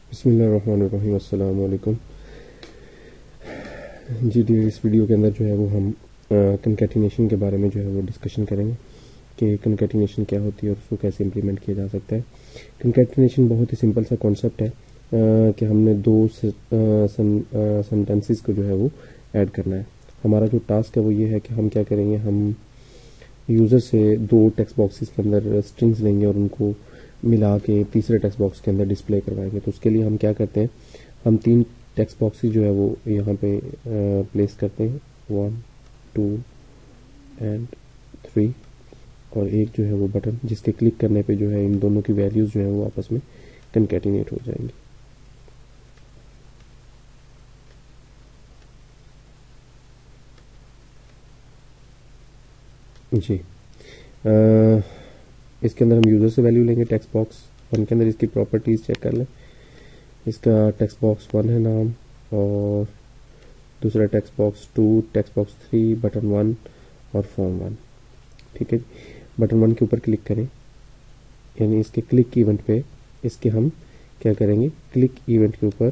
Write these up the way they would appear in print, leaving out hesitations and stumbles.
बिस्मिल्लाहिर्रहमानिर्रहीम, अस्सलाम वालेकुम। जी डी, इस वीडियो के अंदर जो है वो हम कंकैटिनेशन के बारे में जो है वो डिस्कशन करेंगे कि कंकैटिनेशन क्या होती है और उसको कैसे इम्प्लीमेंट किया जा सकता है। कंकैटिनेशन बहुत ही सिंपल सा कॉन्सेप्ट है कि हमने दो सेंटेंसेस को जो है वो ऐड करना है। हमारा जो टास्क है वो ये है कि हम क्या करेंगे, हम यूज़र से दो टेक्स्ट बॉक्सेस के अंदर स्ट्रिंग्स लेंगे और उनको मिला के तीसरे टेक्स्ट बॉक्स के अंदर डिस्प्ले करवाएंगे। तो उसके लिए हम क्या करते हैं, हम तीन टेक्स्ट बॉक्सेस जो है वो यहाँ पे प्लेस करते हैं, 1, 2 एंड 3, और एक जो है वो बटन जिसके क्लिक करने पे जो है इन दोनों की वैल्यूज़ जो है वो आपस में कंकैटिनेट हो जाएंगी। जी, इसके अंदर हम यूज़र से वैल्यू लेंगे। टेक्स्ट बॉक्स 1 के अंदर इसकी प्रॉपर्टीज़ चेक कर लें। इसका टेक्स्ट बॉक्स 1 है नाम, और दूसरा text box 2, text box 3, button 1 और फॉर्म 1। ठीक है, बटन 1 के ऊपर क्लिक करें, यानी इसके क्लिक इवेंट पे इसके हम क्या करेंगे, क्लिक इवेंट के ऊपर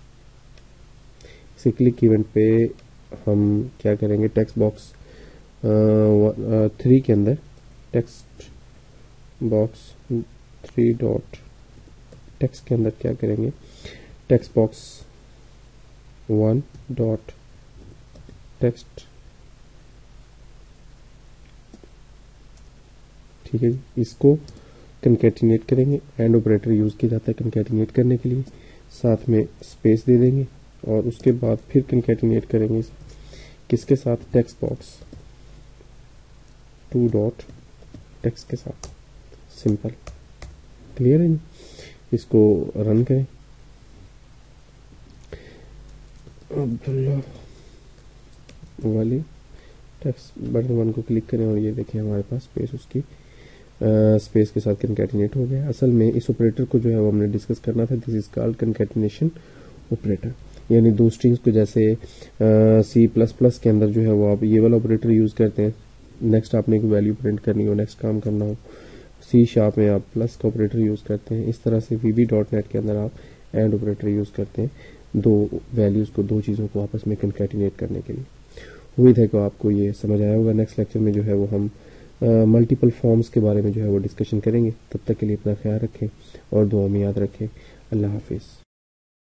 इसके क्लिक इवेंट पे हम क्या करेंगे, टेक्स्ट बॉक्स 3 के अंदर टेक्स्ट बॉक्स 3 डॉट टेक्स्ट के अंदर क्या करेंगे, टेक्स्ट बॉक्स 1 डॉट टेक्स्ट। ठीक है, इसको कंकैटिनेट करेंगे। एंड ऑपरेटर यूज़ किया जाता है कंकैटिनेट करने के लिए, साथ में स्पेस दे देंगे और उसके बाद फिर कंकैटिनेट करेंगे किसके साथ, टेक्स्ट बॉक्स 2 डॉट टेक्स्ट के साथ। सिंपल, क्लियर है। इसको रन करें। अब्दुल्ला वाली टेक्स्ट बटन 1 को क्लिक करें और ये देखें हमारे पास स्पेस उसकी स्पेस के साथ कंकैटिनेट हो गया। असल में इस ऑपरेटर को जो है वो हमने डिस्कस करना था। This is called concatenation operator, यानी दो स्ट्रिंग्स को जैसे C++ के अंदर जो है वो आप ये वाला ऑपरेटर यूज़ करते हैं। नेक्स्ट आपने कोई वैल्यू प्रिंट करनी हो, नेक्स्ट काम करना हो, C# में आप प्लस का ऑपरेटर यूज़ करते हैं। इस तरह से VB.NET के अंदर आप एंड ऑपरेटर यूज़ करते हैं दो वैल्यूज़ को, दो चीज़ों को आपस में कंकैटिनेट करने के लिए। उम्मीद है कि आपको ये समझ आया होगा। नेक्स्ट लेक्चर में जो है वो हम मल्टीपल फॉर्म्स के बारे में जो है वो डिस्कशन करेंगे। तब तक के लिए अपना ख्याल रखें और दुआ में याद रखें। अल्लाह हाफिज़।